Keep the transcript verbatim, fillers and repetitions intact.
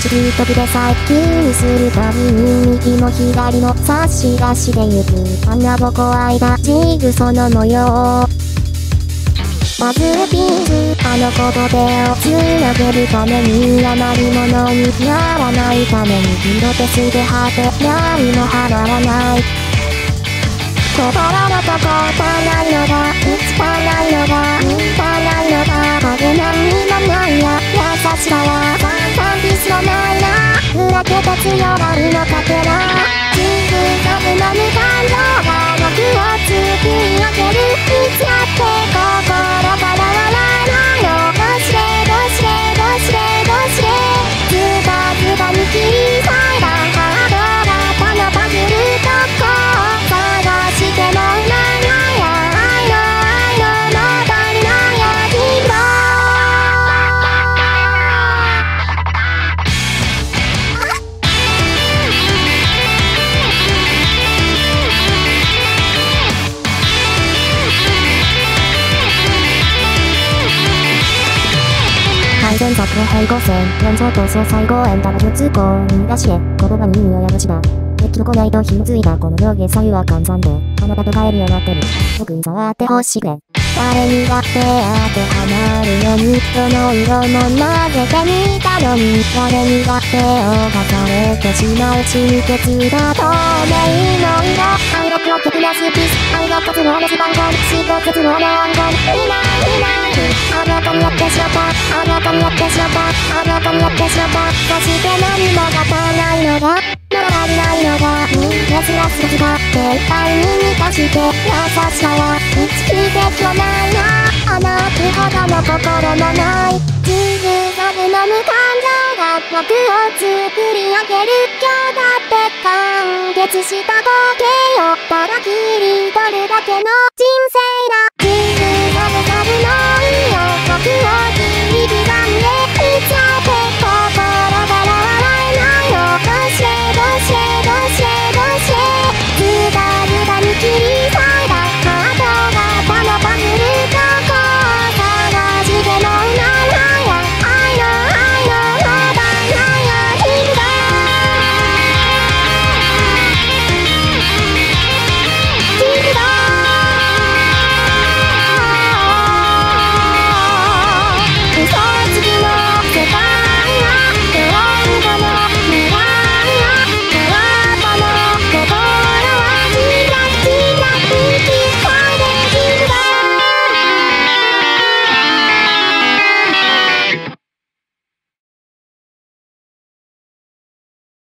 じき時でさえ気にするたびに右も左も差し出してゆく穴ぼこ開いたジグソの模様。パズルピースあの子と手をつなげるために余り物にならないためにピロテスで果て何も払わない。心のとこ汚いのが見つかないのが見たないのが影何にもないや優しさはサンサンピスのないな砕けて強がるのかけらジグザグの無感情が僕を作り上げるいつだって心から笑わないのどうしてどうしてどうしてどうしてズバズバに切り裂いたハード型のパズルとこ探してもないや愛の愛のまだにないやヒーロ改善策の平行線連想と総裁後円だが術語を見出しへ言葉に意味を宿した生き残ないと紐づいたこの上下左右は換算であなたと帰るようになってる僕に触ってほしくて誰にだって当てはまるようにどの色も混ぜてみたのに誰にだって侵されてしまう真血だ透明の色暗黒を曲なすピース暗黒突の熱番号死と絶の暗号いないいないあなたにやってしまったあなたにやってしまったあなたにやってしまったそして何もが足らないのが乗らないのが熱がすぎた絶対に満たして優しさは生きてこないなあなくほどの心もないジグザグの無感情が僕を作り上げる今日だって完結した光景をただ切り取るだけの人生だ